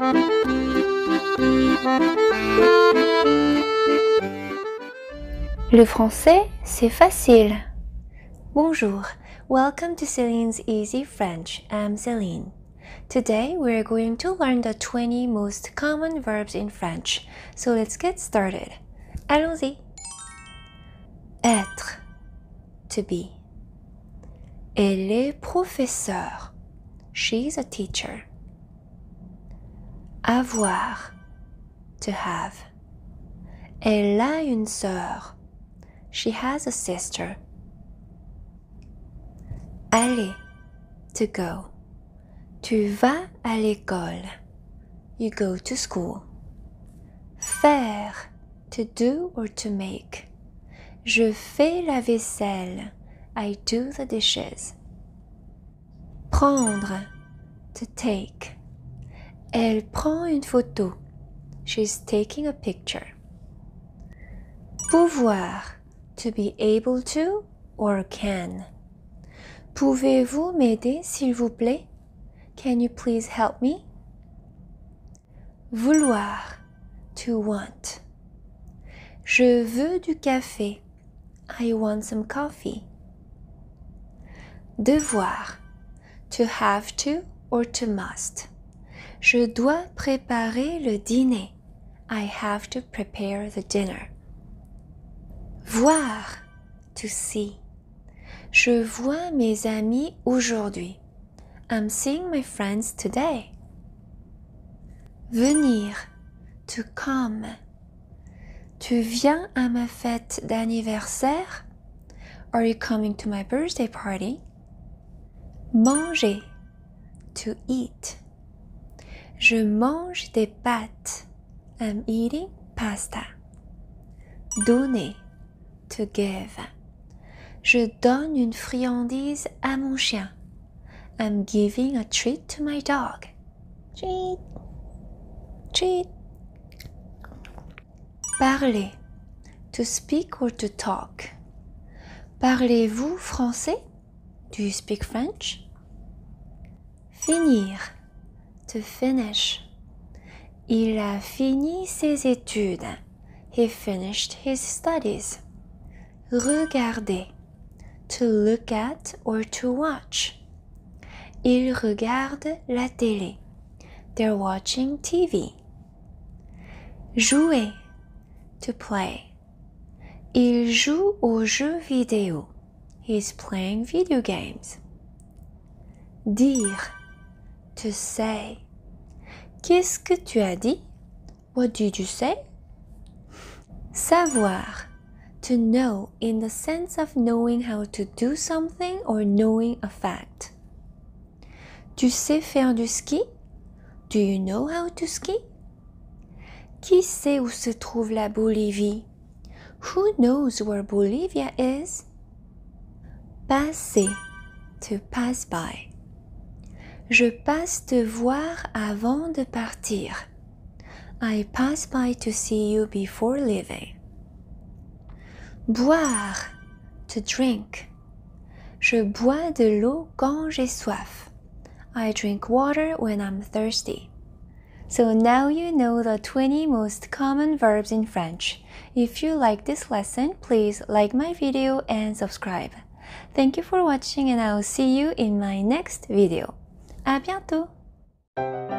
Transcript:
Le français, c'est facile. Bonjour, welcome to Celine's Easy French. I'm Celine. Today we're going to learn the 20 most common verbs in French. So let's get started. Allons-y. Être, to be. Elle est professeure. She's a teacher. Avoir, to have. Elle a une sœur. She has a sister. Aller, to go. Tu vas à l'école. You go to school. Faire, to do or to make. Je fais la vaisselle. I do the dishes. Prendre, to take. Elle prend une photo. She's taking a picture. Pouvoir, to be able to or can. Pouvez-vous m'aider, s'il vous plaît? Can you please help me? Vouloir, to want. Je veux du café. I want some coffee. Devoir, to have to or to must. Je dois préparer le dîner. I have to prepare the dinner. Voir, to see. Je vois mes amis aujourd'hui. I'm seeing my friends today. Venir, to come. Tu viens à ma fête d'anniversaire? Are you coming to my birthday party? Manger, to eat. Je mange des pâtes. I'm eating pasta. Donner, to give. Je donne une friandise à mon chien. I'm giving a treat to my dog. Treat. Treat. Parler, to speak or to talk. Parlez-vous français? Do you speak French? Finir, to finish. Il a fini ses études. He finished his studies. Regarder, to look at or to watch. Ils regardent la télé. They're watching TV. Jouer, to play. Il joue aux jeux vidéo. He's playing video games. Dire, to say. Qu'est-ce que tu as dit? What did you say? Savoir, to know in the sense of knowing how to do something or knowing a fact. Tu sais faire du ski? Do you know how to ski? Qui sait où se trouve la Bolivie? Who knows where Bolivia is? Passer, to pass by. Je passe te voir avant de partir. I pass by to see you before leaving. Boire, to drink. Je bois de l'eau quand j'ai soif. I drink water when I'm thirsty. So now you know the 20 most common verbs in French. If you like this lesson, please like my video and subscribe. Thank you for watching and I'll see you in my next video. À bientôt!